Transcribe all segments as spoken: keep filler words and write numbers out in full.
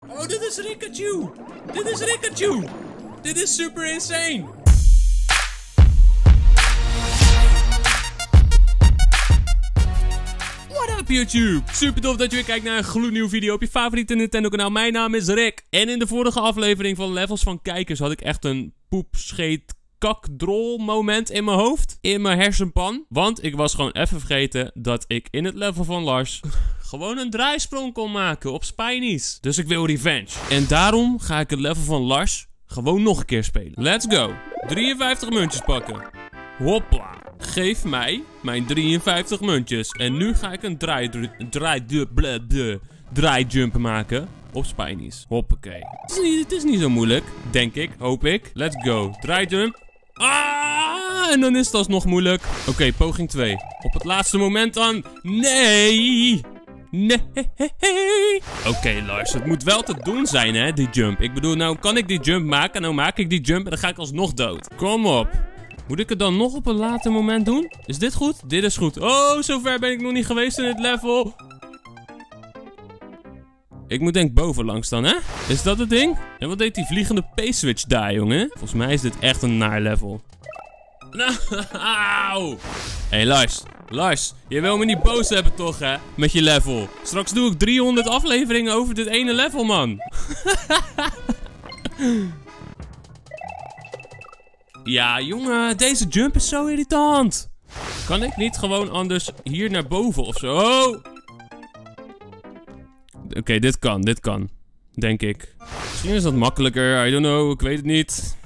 Oh, dit is Rikachu! Dit is Rikachu! Dit is super insane! What up YouTube? Super tof dat je weer kijkt naar een gloednieuwe video op je favoriete Nintendo kanaal. Mijn naam is Rick. En in de vorige aflevering van Levels van Kijkers had ik echt een poep, scheet, kakdrol moment in mijn hoofd. In mijn hersenpan. Want ik was gewoon even vergeten dat ik in het level van Lars gewoon een draaisprong kon maken op Spinies. Dus ik wil revenge. En daarom ga ik het level van Lars gewoon nog een keer spelen. Let's go. drieënvijftig muntjes pakken. Hopla. Geef mij mijn drieënvijftig muntjes. En nu ga ik een draai, draai, de, ble, de, draai jump maken op Spinies. Hoppakee. Het is, niet, het is niet zo moeilijk, denk ik, hoop ik. Let's go. Draai jump. Ah, en dan is het alsnog moeilijk. Oké, okay, poging twee. Op het laatste moment dan. Nee. Nee. Oké, okay, Lars, het moet wel te doen zijn, hè, die jump. Ik bedoel, nou kan ik die jump maken. Nou maak ik die jump en dan ga ik alsnog dood. Kom op. Moet ik het dan nog op een later moment doen? Is dit goed? Dit is goed. Oh, zover ben ik nog niet geweest in het level. Ik moet denk bovenlangs dan, hè? Is dat het ding? En wat deed die vliegende P-switch daar, jongen? Volgens mij is dit echt een naar level. Auw! Hé, hey, Lars. Lars, je wil me niet boos hebben toch, hè? Met je level. Straks doe ik driehonderd afleveringen over dit ene level, man. Ja, jongen, deze jump is zo irritant. Kan ik niet gewoon anders hier naar boven of zo? Oh! Oké, okay, dit kan, dit kan. Denk ik. Misschien is dat makkelijker, I don't know, ik weet het niet.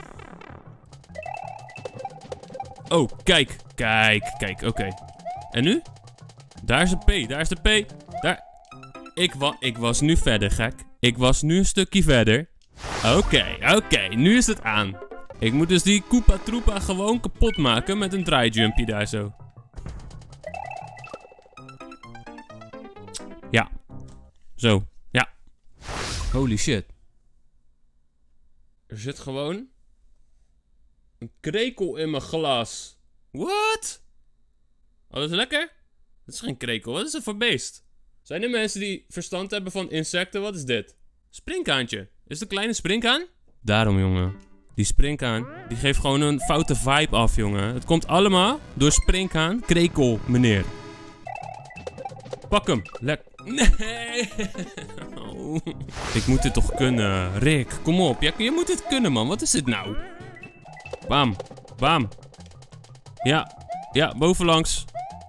Oh, kijk, kijk, kijk, oké. Okay. En nu? Daar is de P, daar is de P. Daar. Ik, wa ik was nu verder, gek. Ik was nu een stukje verder. Oké, okay, oké, okay, nu is het aan. Ik moet dus die Koopa Troopa gewoon kapot maken met een draaijumpje daar zo. Ja. Zo, ja. Holy shit. Er zit gewoon een krekel in mijn glas. What? Oh, dat is lekker? Dat is geen krekel, wat is dat voor beest? Zijn er mensen die verstand hebben van insecten? Wat is dit? Springkaantje. Is het een kleine springkaan? Daarom, jongen. Die springkaan, die geeft gewoon een foute vibe af, jongen. Het komt allemaal door springkaan, krekel, meneer. Pak hem. Lek. Nee. Oh. Ik moet dit toch kunnen. Rick, kom op. Ja, je moet dit kunnen, man. Wat is dit nou? Bam. Bam. Ja. Ja, bovenlangs.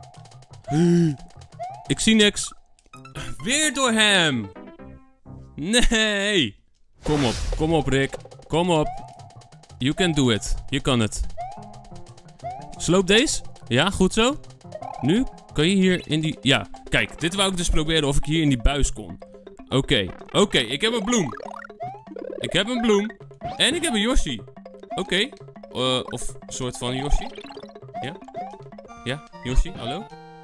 Ik zie niks. Weer door hem. Nee. Kom op. Kom op, Rick. Kom op. You can do it. Je kan het. Sloop deze. Ja, goed zo. Nu kan je hier in die... Ja, kijk. Dit wou ik dus proberen of ik hier in die buis kon. Oké. Okay. Oké, okay, ik heb een bloem. Ik heb een bloem. En ik heb een Yoshi. Oké. Okay. Uh, of een soort van Yoshi. Ja? Ja, Yoshi, hallo?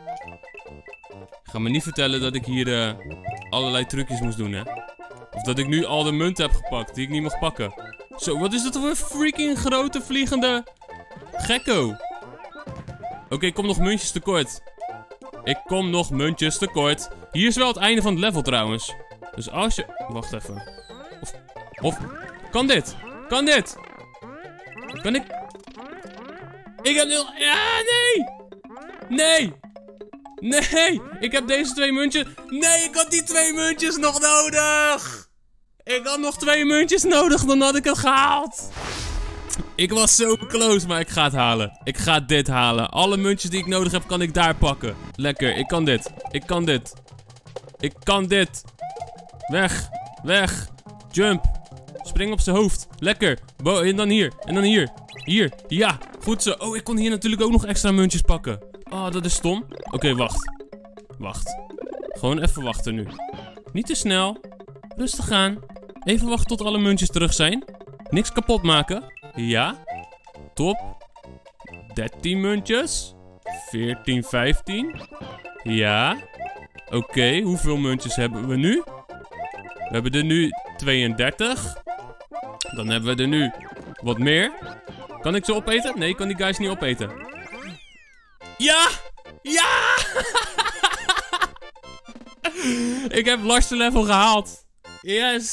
Ga me niet vertellen dat ik hier uh, allerlei trucjes moest doen, hè? Of dat ik nu al de munten heb gepakt die ik niet mag pakken. Zo, wat is dat voor een freaking grote vliegende gekko? Oké, okay, ik kom nog muntjes tekort. Ik kom nog muntjes tekort. Hier is wel het einde van het level trouwens. Dus als je... Wacht even. Of... Of... Kan dit? Kan dit? Kan ik... Ik heb nul... Ja, nee! Nee! Nee! Ik heb deze twee muntjes... Nee, ik had die twee muntjes nog nodig! Ik had nog twee muntjes nodig, dan had ik het gehaald. Ik was zo close, maar ik ga het halen. Ik ga dit halen. Alle muntjes die ik nodig heb, kan ik daar pakken. Lekker, ik kan dit. Ik kan dit. Ik kan dit. Weg. Weg. Jump. Spring op zijn hoofd. Lekker. Bo en dan hier. En dan hier. Hier. Ja. Goed zo. Oh, ik kon hier natuurlijk ook nog extra muntjes pakken. Oh, dat is stom. Oké, okay, wacht. Wacht. Gewoon even wachten nu. Niet te snel. Rustig aan. Even wachten tot alle muntjes terug zijn. Niks kapot maken. Ja. Top. dertien muntjes. veertien, vijftien. Ja. Oké, okay, hoeveel muntjes hebben we nu? We hebben er nu tweeëndertig. Dan hebben we er nu wat meer. Kan ik ze opeten? Nee, ik kan die guys niet opeten. Ja! Ja! Ik heb Lars de level gehaald. Yes!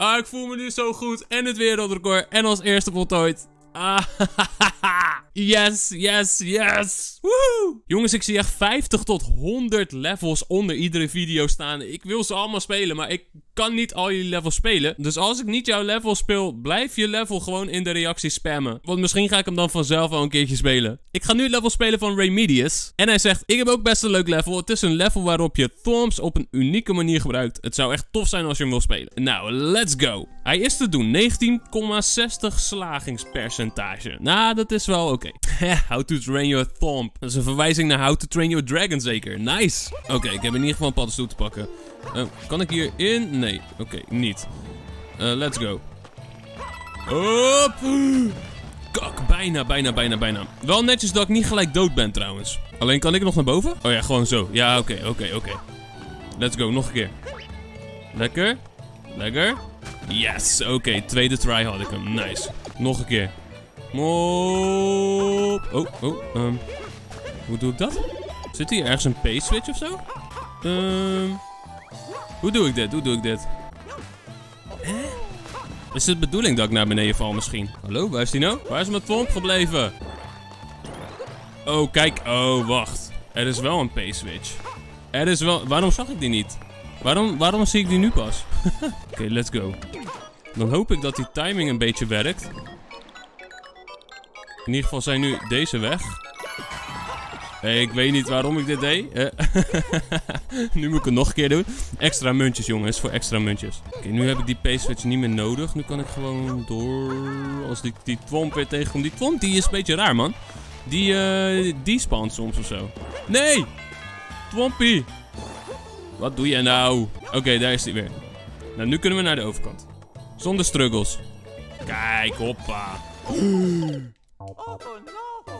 Ah, ik voel me nu zo goed. En het wereldrecord. En als eerste voltooid. Ah, yes, yes, yes. Woehoe. Jongens, ik zie echt vijftig tot honderd levels onder iedere video staan. Ik wil ze allemaal spelen, maar ik kan niet al jullie levels spelen. Dus als ik niet jouw level speel, blijf je level gewoon in de reacties spammen. Want misschien ga ik hem dan vanzelf wel een keertje spelen. Ik ga nu het level spelen van Remedius. En hij zegt, ik heb ook best een leuk level. Het is een level waarop je Thwomps op een unieke manier gebruikt. Het zou echt tof zijn als je hem wil spelen. Nou, let's go. Hij is te doen. negentien komma zestig slagingspercentage. Nou, dat is wel oké. Okay. How to train your Thwomp. Dat is een verwijzing naar How to train your dragon zeker. Nice. Oké, okay, ik heb in ieder geval een paddenstoel te pakken. Uh, kan ik hier in? Nee. Oké, okay, niet. Uh, let's go. Hop. Kak, bijna, bijna, bijna, bijna. Wel netjes dat ik niet gelijk dood ben trouwens. Alleen kan ik nog naar boven? Oh ja, gewoon zo. Ja, oké, okay, oké, okay, oké. Okay. Let's go, nog een keer. Lekker. Lekker. Yes, oké. Okay, tweede try had ik hem. Nice. Nog een keer. Mop. Oh, oh. Um, hoe doe ik dat? Zit hier ergens een P-switch of zo? Um, hoe doe ik dit? Hoe doe ik dit? Hè? Is het de bedoeling dat ik naar beneden val misschien? Hallo, waar is die nou? Waar is mijn Thwomp gebleven? Oh, kijk. Oh, wacht. Er is wel een P-switch. Er is wel... Waarom zag ik die niet? Waarom, waarom zie ik die nu pas? Oké, okay, let's go. Dan hoop ik dat die timing een beetje werkt. In ieder geval zijn nu deze weg. Hey, ik weet niet waarom ik dit deed. Uh, nu moet ik het nog een keer doen. Extra muntjes, jongens. Voor extra muntjes. Oké, okay, nu heb ik die P-switch niet meer nodig. Nu kan ik gewoon door... Als die, die Thwomp weer tegenkomt. Die Thwomp die is een beetje raar, man. Die, uh, die spawnt soms of zo. Nee! Thwompie! Wat doe je nou? Oké, okay, daar is hij weer. Nou, nu kunnen we naar de overkant. Zonder struggles. Kijk, hoppa. Oh no!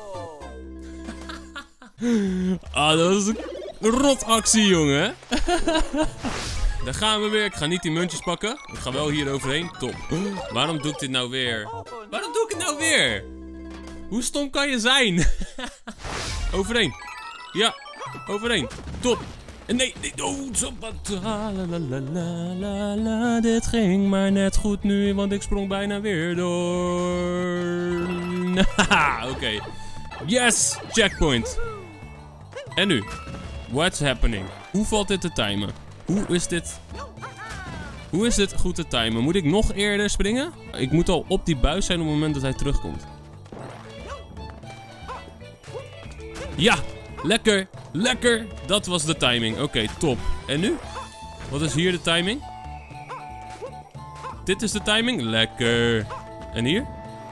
Ah, dat was een rotactie, jongen. Daar gaan we weer. Ik ga niet die muntjes pakken. Ik ga wel hier overheen. Top. Waarom doe ik dit nou weer? Waarom doe ik het nou weer? Hoe stom kan je zijn? Overheen. Ja, overheen. Top. En nee, nee, oh, zo. La, la, la, la, la, la. Dit ging maar net goed nu, want ik sprong bijna weer door. Haha, oké. Okay. Yes, checkpoint. En nu? What's happening? Hoe valt dit te timen? Hoe is dit... Hoe is dit goed te timen? Moet ik nog eerder springen? Ik moet al op die buis zijn op het moment dat hij terugkomt. Ja! Lekker! Lekker! Dat was de timing. Oké, okay, top. En nu? Wat is hier de timing? Dit is de timing? Lekker! En hier?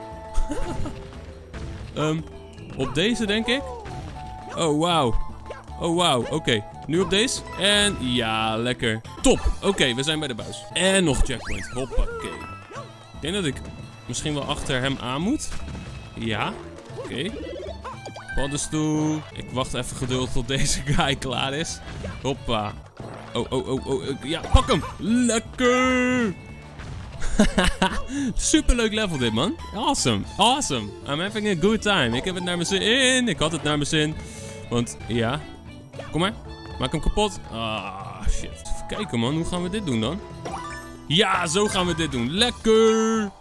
um, op deze denk ik. Oh, wauw. Oh, wauw. Oké. Okay. Nu op deze. En ja, lekker. Top. Oké, okay, we zijn bij de buis. En nog checkpoint. Hoppakee. Ik denk dat ik misschien wel achter hem aan moet. Ja. Oké. Okay. Paddenstoel. Ik wacht even geduld tot deze guy klaar is. Hoppa. Oh, oh, oh, oh. Ja, pak hem. Lekker. Superleuk level dit, man. Awesome. Awesome. I'm having a good time. Ik heb het naar mijn zin. Ik had het naar mijn zin. Want, ja. Kom maar. Maak hem kapot. Ah, shit. Even kijken, man. Hoe gaan we dit doen dan? Ja, zo gaan we dit doen. Lekker.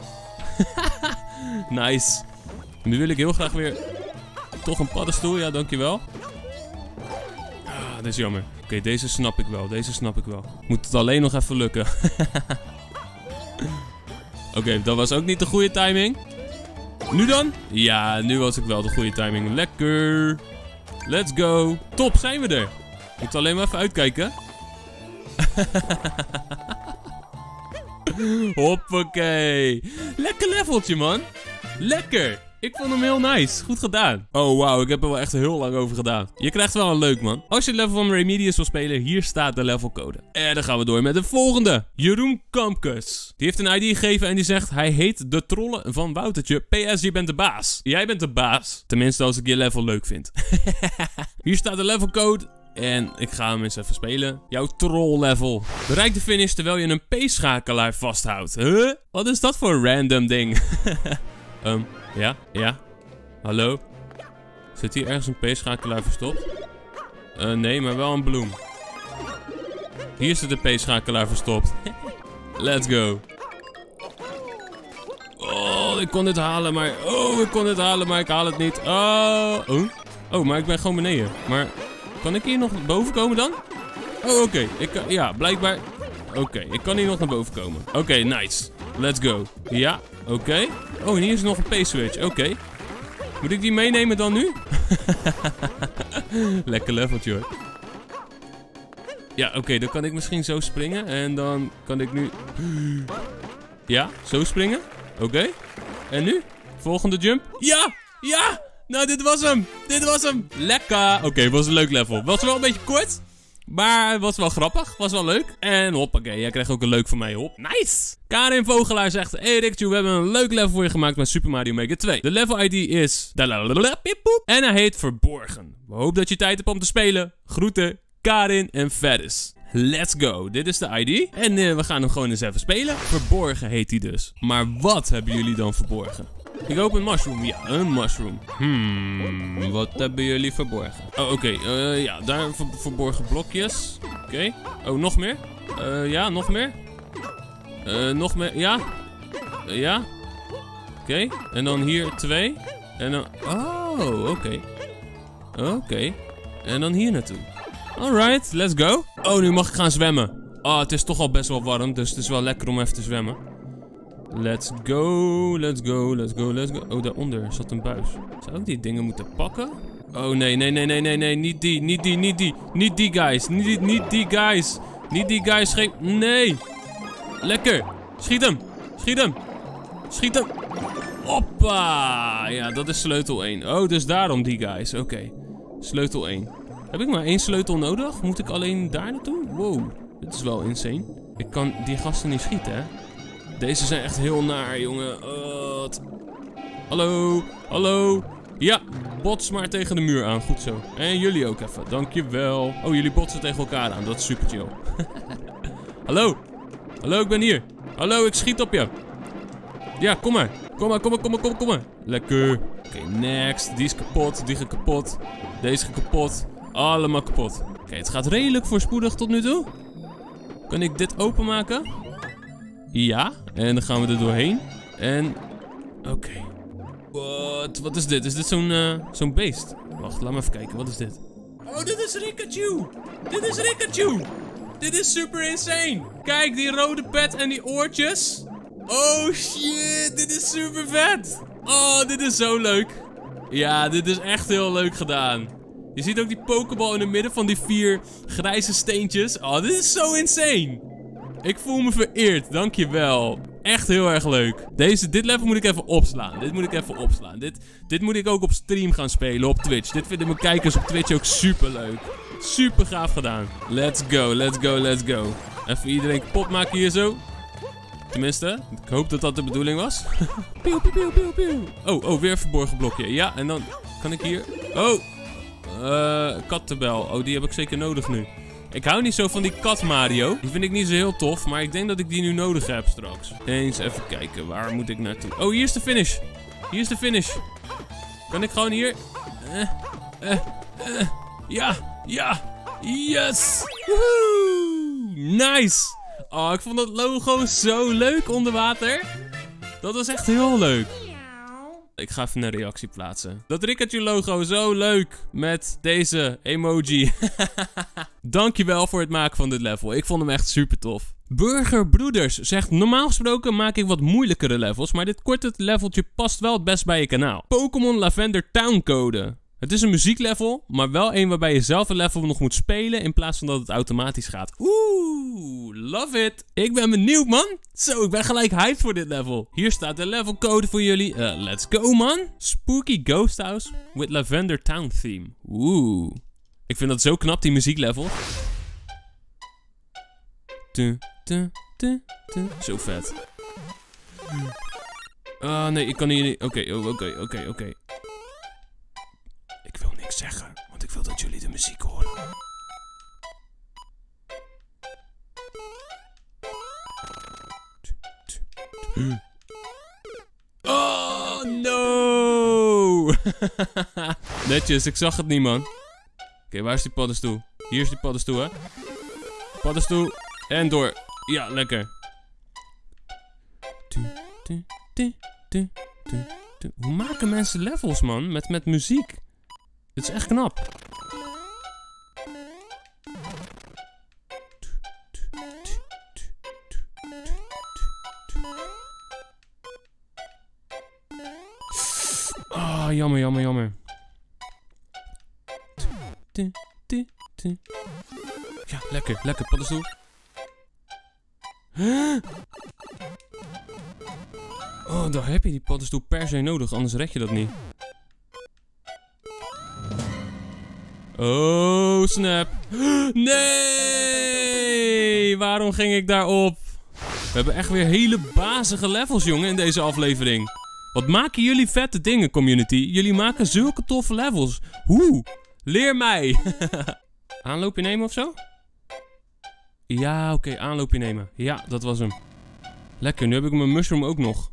Nice. Nu wil ik heel graag weer... Toch een paddenstoel. Ja, dankjewel. Ah, dit is jammer. Oké, okay, deze snap ik wel. Deze snap ik wel. Moet het alleen nog even lukken. Oké, okay, dat was ook niet de goede timing. Nu dan? Ja, nu was ik wel de goede timing. Lekker. Let's go. Top, zijn we er. Moet alleen maar even uitkijken. Hoppakee. Lekker leveltje, man. Lekker. Ik vond hem heel nice. Goed gedaan. Oh, wauw. Ik heb er wel echt heel lang over gedaan. Je krijgt wel een leuk, man. Als je het level van Remedius wil spelen, hier staat de levelcode. En dan gaan we door met de volgende. Jeroen Kampkes. Die heeft een I D gegeven en die zegt... Hij heet de trollen van Woutertje. P S, je bent de baas. Jij bent de baas. Tenminste, als ik je level leuk vind. Hier staat de levelcode. En ik ga hem eens even spelen. Jouw troll level. Bereik de finish terwijl je een P-schakelaar vasthoudt. Huh? Wat is dat voor random ding? um, ja, ja. Hallo? Zit hier ergens een P-schakelaar verstopt? Uh, nee, maar wel een bloem. Hier zit de P-schakelaar verstopt. Let's go. Oh, ik kon dit halen, maar... Oh, ik kon dit halen, maar ik haal het niet. Oh. Oh, oh maar ik ben gewoon beneden. Maar kan ik hier nog boven komen dan? Oh, oké. Okay. Ik kan... Ja, blijkbaar... Oké, okay. Ik kan hier nog naar boven komen. Oké, okay, nice. Let's go. Ja, oké. Okay. Oh, en hier is nog een P-switch. Oké. Okay. Moet ik die meenemen dan nu? Lekker leveltje hoor. Ja, oké, okay, dan kan ik misschien zo springen. En dan kan ik nu... Ja, zo springen. Oké. Okay. En nu? Volgende jump. Ja! Ja! Nou, dit was hem. Dit was hem. Lekker. Oké, okay, was een leuk level. Was wel een beetje kort. Maar het was wel grappig. Was wel leuk. En hoppakee, jij krijgt ook een leuk van mij op. Nice! Karin Vogelaar zegt... Hey Rikju, we hebben een leuk level voor je gemaakt met Super Mario Maker twee. De level I D is... En hij heet Verborgen. We hopen dat je tijd hebt om te spelen. Groeten, Karin en Ferris. Let's go. Dit is de I D. En uh, we gaan hem gewoon eens even spelen. Verborgen heet hij dus. Maar wat hebben jullie dan verborgen? Ik hoop een mushroom. Ja, een mushroom. Hmm, wat hebben jullie verborgen? Oh, oké. Okay. Uh, ja, daar ver verborgen blokjes. Oké. Okay. Oh, nog meer? Uh, ja, nog meer? Uh, nog meer? Ja? Uh, ja? Oké. Okay. En dan hier twee. En dan... Oh, oké. Okay. Oké. Okay. En dan hier naartoe. Alright, let's go. Oh, nu mag ik gaan zwemmen. Oh, het is toch al best wel warm, dus het is wel lekker om even te zwemmen. Let's go, let's go, let's go, let's go. Oh, daaronder zat een buis. Zou ik die dingen moeten pakken? Oh, nee, nee, nee, nee, nee, nee. Niet die, niet die, niet die. Niet die guys. Niet, niet die guys. Niet die guys. Geen... Nee. Lekker. Schiet hem. Schiet hem. Schiet hem. Hoppa. Ja, dat is sleutel één. Oh, dus daarom die guys. Oké. Okay. Sleutel één. Heb ik maar één sleutel nodig? Moet ik alleen daar naartoe? Wow. Dit is wel insane. Ik kan die gasten niet schieten, hè? Deze zijn echt heel naar, jongen. Uh, hallo, hallo. Ja, bots maar tegen de muur aan. Goed zo. En jullie ook even. Dankjewel. Oh, jullie botsen tegen elkaar aan. Dat is super chill. Hallo. Hallo, ik ben hier. Hallo, ik schiet op je. Ja, kom maar. Kom maar, kom maar, kom maar, kom maar, kom maar. Lekker. Oké, okay, next. Die is kapot. Die gaat kapot. Deze gaat kapot. Allemaal kapot. Oké, okay, het gaat redelijk voorspoedig tot nu toe. Kan ik dit openmaken? Ja, en dan gaan we er doorheen. En... Oké. Okay. Wat? Wat is dit? Is dit zo'n uh, zo'n beest? Wacht, laat me even kijken. Wat is dit? Oh, dit is Rikachu! Dit is Rikachu! Dit is super insane! Kijk, die rode pet en die oortjes. Oh shit, dit is super vet! Oh, dit is zo leuk. Ja, dit is echt heel leuk gedaan. Je ziet ook die pokeball in het midden van die vier grijze steentjes. Oh, dit is zo insane! Ik voel me vereerd, dankjewel. Echt heel erg leuk. Deze, dit level moet ik even opslaan. Dit moet ik even opslaan. Dit, dit moet ik ook op stream gaan spelen op Twitch. Dit vinden mijn kijkers op Twitch ook super leuk. Super gaaf gedaan. Let's go, let's go, let's go. Even iedereen kapot maken hier zo. Tenminste, ik hoop dat dat de bedoeling was. Pieuw, pieuw, pieuw, pieuw. Oh, oh, weer een verborgen blokje. Ja, en dan kan ik hier... Oh, uh, kattenbel. Oh, die heb ik zeker nodig nu. Ik hou niet zo van die kat Mario. Die vind ik niet zo heel tof, maar ik denk dat ik die nu nodig heb straks. Eens even kijken, waar moet ik naartoe? Oh, hier is de finish. Hier is de finish. Kan ik gewoon hier... Uh, uh, uh, ja, ja, yes. Woehoe. Nice. Oh, ik vond dat logo zo leuk onder water. Dat was echt heel leuk. Ik ga even een reactie plaatsen. Dat Rikachu logo, zo leuk. Met deze emoji. Dankjewel voor het maken van dit level. Ik vond hem echt super tof. Burgerbroeders zegt, normaal gesproken maak ik wat moeilijkere levels, maar dit korte leveltje past wel het best bij je kanaal. Pokémon Lavender Town Code. Het is een muzieklevel, maar wel een waarbij je zelf een level nog moet spelen in plaats van dat het automatisch gaat. Oeh, love it. Ik ben benieuwd, man. Zo, ik ben gelijk hyped voor dit level. Hier staat de levelcode voor jullie. Uh, let's go, man. Spooky Ghost House with Lavender Town theme. Oeh. Ik vind dat zo knap, die muzieklevel. Tu, tu, tu, tu. Zo vet. Ah, uh, nee, ik kan hier niet... Oké, okay, oké, okay, oké, okay, oké. Okay. Ik wil niks zeggen, want ik wil dat jullie de muziek horen. Oh, no! Netjes, ik zag het niet, man. Oké, okay, waar is die paddenstoel? Hier is die paddenstoel, hè? Paddenstoel en door. Ja, lekker. Hoe maken mensen levels, man? Met, met muziek. Dit is echt knap. Ah, oh, jammer, jammer, jammer. Ja, lekker, lekker, paddenstoel. Oh, daar heb je die paddenstoel per se nodig, anders red je dat niet. Oh, snap. Nee! Waarom ging ik daarop? We hebben echt weer hele bazige levels, jongen, in deze aflevering. Wat maken jullie vette dingen, community? Jullie maken zulke toffe levels. Hoe? Leer mij. Aanloopje nemen of zo? Ja, oké, okay, aanloopje nemen. Ja, dat was hem. Lekker, nu heb ik mijn mushroom ook nog.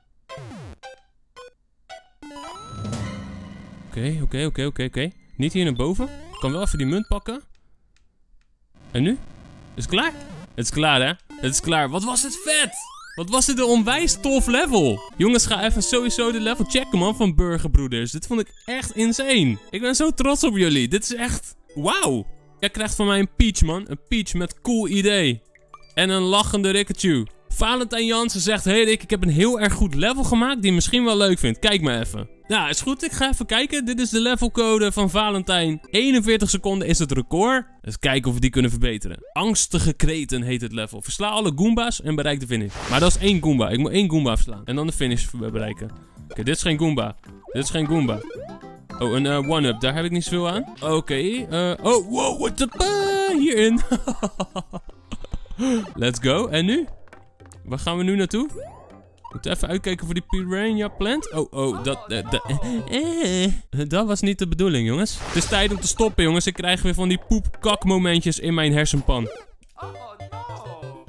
Oké, oké, oké, oké, oké. Niet hier naar boven. Ik kan wel even die munt pakken. En nu? Is het klaar? Het is klaar, hè? Het is klaar. Wat was het vet! Wat was dit een onwijs tof level. Jongens, ga even sowieso de level checken, man, van Burgerbroeders. Dit vond ik echt insane. Ik ben zo trots op jullie. Dit is echt... Wauw. Jij krijgt van mij een Peach, man. Een Peach met cool idee. En een lachende Rikachu. Valentijn Jansen zegt... Hey Rick, ik heb een heel erg goed level gemaakt die je misschien wel leuk vindt. Kijk maar even. Ja, is goed. Ik ga even kijken. Dit is de levelcode van Valentijn. eenenveertig seconden is het record. Dus kijken of we die kunnen verbeteren. Angstige kreten heet het level. Versla alle Goomba's en bereik de finish. Maar dat is één Goomba. Ik moet één Goomba verslaan. En dan de finish bereiken. Oké, okay, dit is geen Goomba. Dit is geen Goomba. Oh, een uh, one-up. Daar heb ik niet zoveel aan. Oké. Okay, uh, oh, wow, what the... Uh, hierin. Let's go. En nu? Waar gaan we nu naartoe? Moet even uitkijken voor die piranha plant. Oh, oh, dat... Uh, dat, uh, uh, dat was niet de bedoeling, jongens. Het is tijd om te stoppen, jongens. Ik krijg weer van die poep-kak momentjes in mijn hersenpan. Oh, no.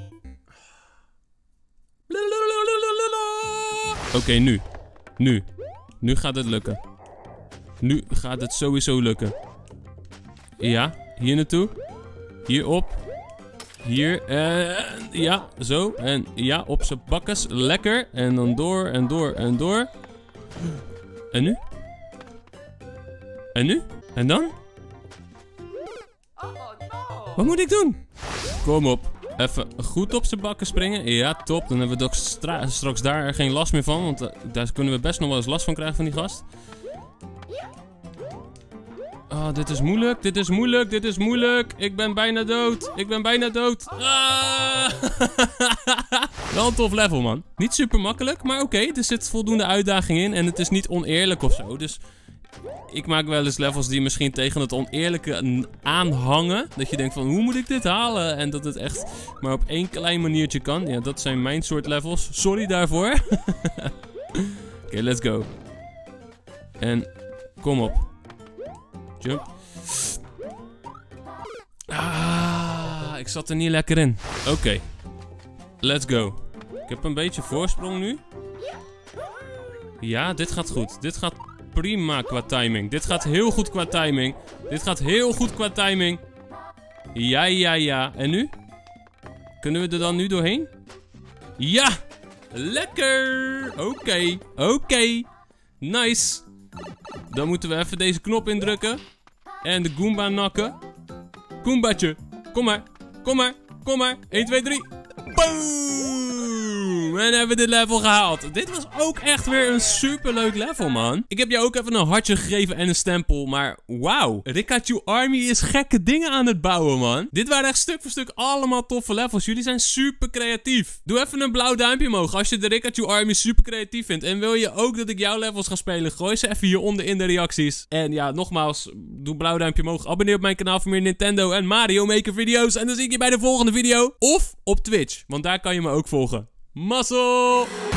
Oké, okay, nu. Nu. Nu gaat het lukken. Nu gaat het sowieso lukken. Ja, hier naartoe. Hierop. Hier, en ja, zo. En ja, op zijn bakkes. Lekker. En dan door, en door, en door. En nu? En nu? En dan? Oh, no. Wat moet ik doen? Kom op. Even goed op zijn bakken springen. Ja, top. Dan hebben we ook stra straks daar geen last meer van. Want uh, daar kunnen we best nog wel eens last van krijgen van die gast. Oh, dit is moeilijk, dit is moeilijk, dit is moeilijk. Ik ben bijna dood, ik ben bijna dood. Ah! Wel een tof level, man. Niet super makkelijk, maar oké. Okay, er zit voldoende uitdaging in en het is niet oneerlijk of zo. Dus ik maak wel eens levels die misschien tegen het oneerlijke aanhangen. Dat je denkt van, hoe moet ik dit halen? En dat het echt maar op één klein maniertje kan. Ja, dat zijn mijn soort levels. Sorry daarvoor. Oké, okay, let's go. En kom op. Jump. Ah, ik zat er niet lekker in. Oké. Okay. Let's go. Ik heb een beetje voorsprong nu. Ja, dit gaat goed. Dit gaat prima qua timing. Dit gaat heel goed qua timing. Dit gaat heel goed qua timing. Ja, ja, ja. En nu? Kunnen we er dan nu doorheen? Ja! Lekker! Oké. Okay. Oké. Okay. Nice. Dan moeten we even deze knop indrukken. En de Goomba nakken. Goombaatje. Kom maar. Kom maar. Kom maar. één, twee, drie. Boom! En hebben we dit level gehaald. Dit was ook echt weer een superleuk level, man. Ik heb jou ook even een hartje gegeven en een stempel. Maar wauw. Rikachu Army is gekke dingen aan het bouwen, man. Dit waren echt stuk voor stuk allemaal toffe levels. Jullie zijn super creatief. Doe even een blauw duimpje omhoog als je de Rikachu Army super creatief vindt. En wil je ook dat ik jouw levels ga spelen? Gooi ze even hieronder in de reacties. En ja, nogmaals, doe een blauw duimpje omhoog. Abonneer op mijn kanaal voor meer Nintendo en Mario Maker video's. En dan zie ik je bij de volgende video. Of op Twitch, want daar kan je me ook volgen. Mazzel!